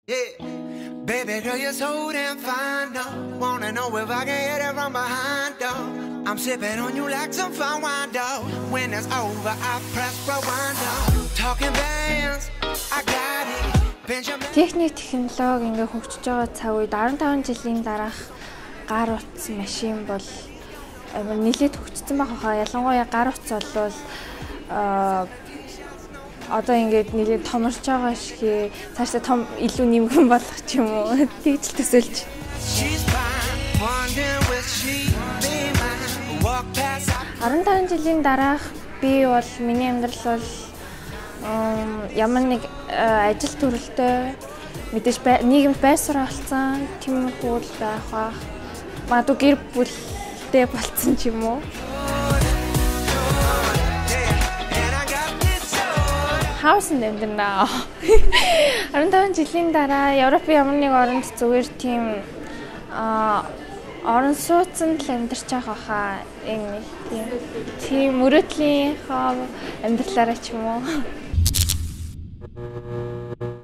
Yeah. Baby girl, you're so damn fine, though. Wanna know if I can hit it from behind, though. I'm sipping on you like some fine wine, though. When it's over, I press rewind, though. Talking bands, I got it. Техник технологи ингээ хөгжиж байгаа цаг үед 15 жилийн дараах гар утас машин бол нэлээд хөгжсөн байх хаа. Ялангуяа гар утас бол одоо ингээд нэлээд томорч байгаа шиг цаашдаа том илүү нэмгэн болох ч юм уу тэгж төсөөлж. 15 жилийн дараах би бол миний амьдрал бол ямар нэг ажил төрөлтэй мэдээж нийгэмд байр суурь олцсон тиймэрхүү байх бах. Магадгүй гэр бүлтэй болцсон ч юм уу. Хаусан дэмдэнаа. 15 жилийн дараа Европын ямар нэг оронд зүгээр тийм орон сууцнд л амьдарч байгаа хаа. Энэ тийм мөрөдлийн амьдралаараа ч юм уу.